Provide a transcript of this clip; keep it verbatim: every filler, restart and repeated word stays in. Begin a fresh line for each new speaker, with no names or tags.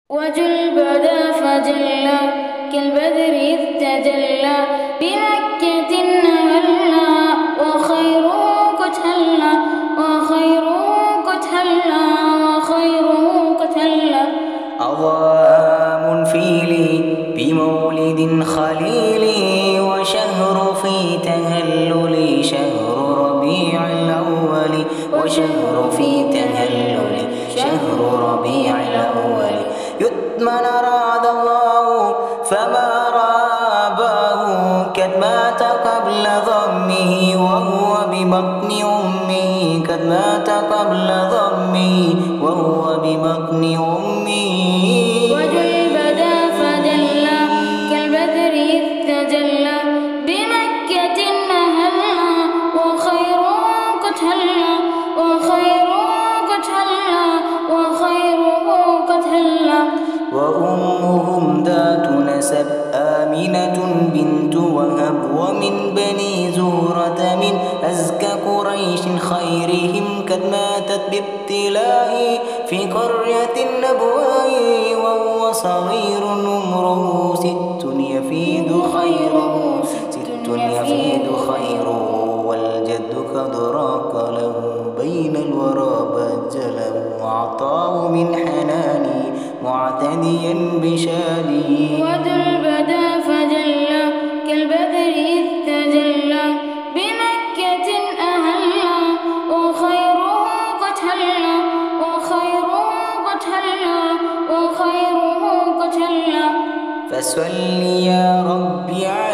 وجل بدا فجلى كالبدر إذ تجلى بمكة هلا وخيره قد هلا وخيره قد هلا وخيره قد هلا.
أضاء منفيلي بمولد خليلي وشهر في تهللي شهر ربيع الأول وشهر في تهللي شهر ربيع الأول. يتمن أراد الله فما راباه قد مات قبل ضمه وهو ببطن أمه قد مات قبل ضمه وهو ببطن أمه.
وجل بدا فجلى كالبدر إذ تجلى بمكة هلا وخيره قد هلا وخيره قد هلا وخيره قد هلا.
وأمهم ذات نسب آمنة بنت وهب ومن بني زهرة من أزكى قريش خيرهم قد ماتت بابتلاء في قرية النبوة وهو صغير عمره ست يفيد خيره ست يفيد خيره. والجد قد راق له بين الورى بجله وأعطاه من حناني معتديا بشاني.
وذل بدا فجلى كالبدر إذ تجلى بمكة أهلا وخيره قد هلا وخيره قد هلا وخيره قد هلا.
فصل يا ربي